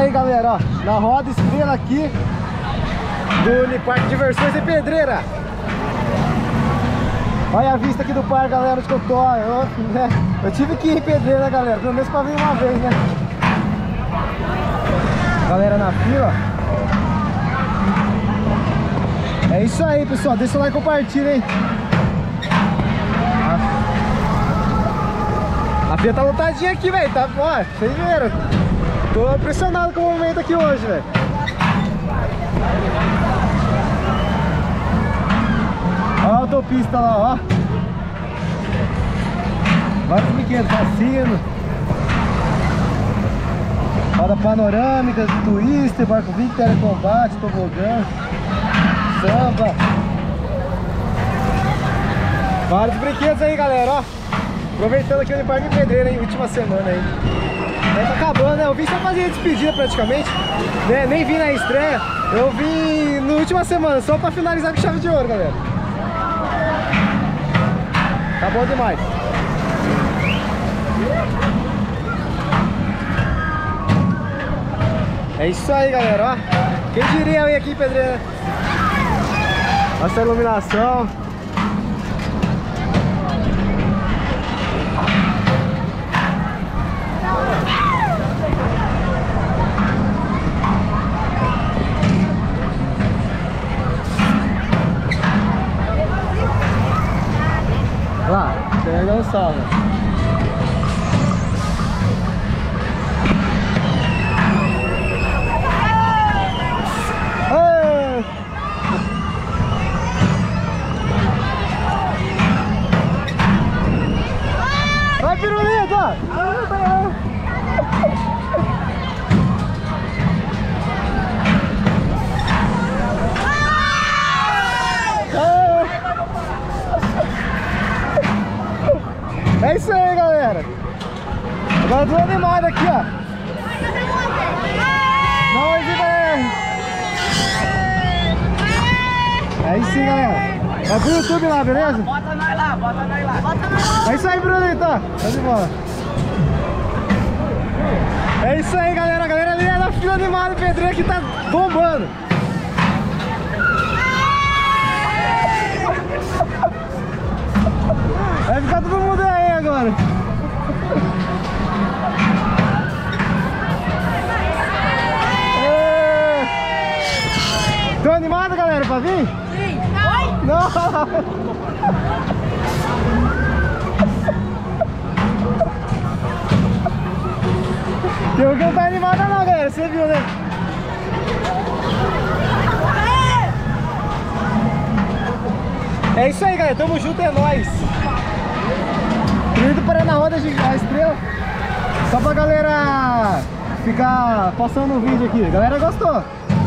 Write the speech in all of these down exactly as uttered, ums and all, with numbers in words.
aí, galera, ó, na roda estrela aqui do Uniparque Diversões em Pedreira. Olha a vista aqui do parque, galera, onde que eu tô. Eu, né, eu tive que ir em Pedreira, galera, pelo menos pra vir uma vez, né? Galera na fila. É isso aí, pessoal, deixa o like e compartilha, hein? A fila tá lotadinha aqui, velho, tá, ó, vocês viram. Tô impressionado com o movimento aqui hoje, velho. Olha a autopista lá, ó. Vários brinquedos, cassino. Roda panorâmica, twister, barco vinho, telecombate, tobogã, samba. Vários brinquedos aí, galera, ó. Aproveitando aqui o Uniparque de Pedreira, hein, última semana aí. Aí tá acabando, né? Eu vim só fazer despedida praticamente, né? Nem vim na estreia. Eu vim na última semana, só pra finalizar com chave de ouro, galera. Tá bom demais. É isso aí, galera, ó. Quem diria eu ir aqui em Pedreira? Nossa iluminação. Lá, pega o salve. Vai, pirulita! É isso aí, galera. Agora eu tô animado aqui, ó. Não, é isso aí, galera. Vai pro YouTube lá, beleza? Bota nós lá, bota nós lá. Bota nós lá. É isso aí, Brunito. Tá de bola. É isso aí, galera. A galera ali é da fila animada, Pedreira que tá bombando. Vai ficar todo mundo aí agora. Tô animado, galera, pra vir? Sim. Oi? Não! Tem alguém que não tá animada não, galera, você viu, né? É isso aí, galera, tamo junto, é nóis! Indo para na roda de a estrela. Só pra galera ficar passando o vídeo aqui. A galera gostou.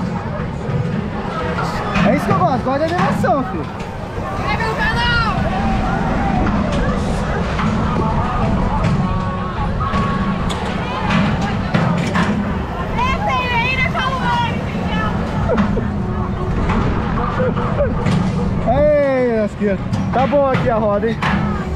É isso que eu gosto, gosto de animação, filho. Inscreve no canal! Essa aí deixa o like! Ei, lasqueira. Tá bom aqui a roda, hein?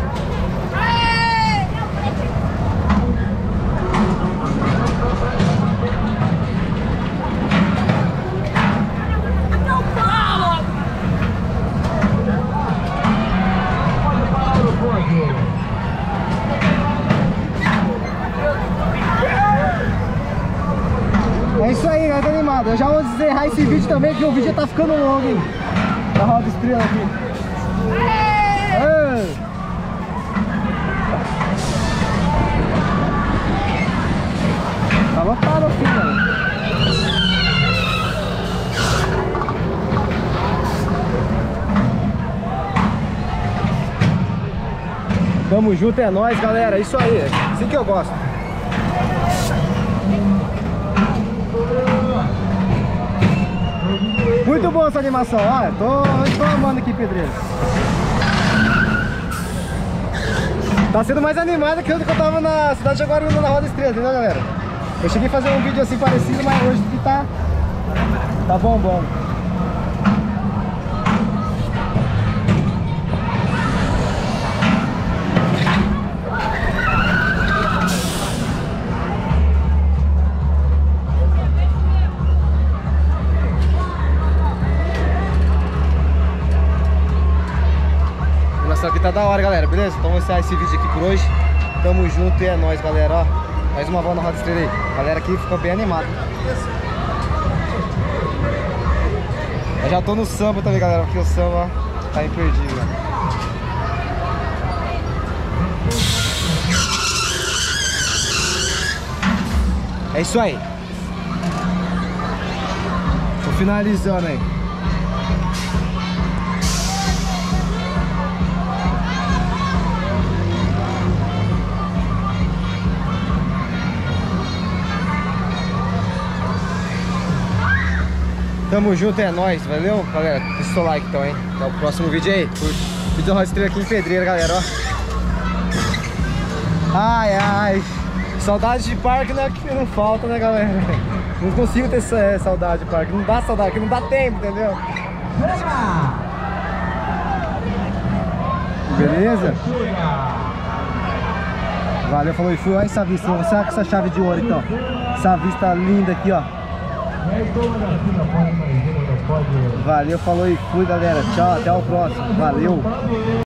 É isso aí, galera, tá animado. Eu já vou encerrar esse vídeo também, que o vídeo tá ficando longo, hein? Da roda estrela aqui. Ei! Tá lotado aqui, mano. Tamo junto, é nóis, galera. É isso aí, assim que eu gosto. Muito boa essa animação, olha, tô, tô amando aqui, Pedreira. Tá sendo mais animada que eu que eu tava na cidade de Guarulhos, na Roda Estrela, entendeu, galera? Eu cheguei a fazer um vídeo assim parecido, mas hoje que tá, tá bombando. tá da hora, galera, beleza? Então vamos encerrar esse vídeo aqui por hoje. Tamo junto e é nóis, galera, ó. Mais uma volta na Roda Estrela aí. A galera aqui ficou bem animada. Eu já tô no samba também, galera, porque o samba tá imperdível. É isso aí. Tô finalizando aí. Tamo junto, é nóis, valeu? Galera, deixa o seu like então, hein? Até o próximo vídeo aí. Vídeo da Roda Estrela aqui em Pedreira, galera, ó. Ai, ai. Saudade de parque não é que não falta, né, galera? Não consigo ter essa saudade de parque. Não dá saudade, porque não dá tempo, entendeu? Beleza? Valeu, falou e fui. Olha essa vista, vou mostrar com essa chave de ouro então. Essa vista linda aqui, ó. Valeu, falou e fui, galera. Tchau, até o próximo. Valeu.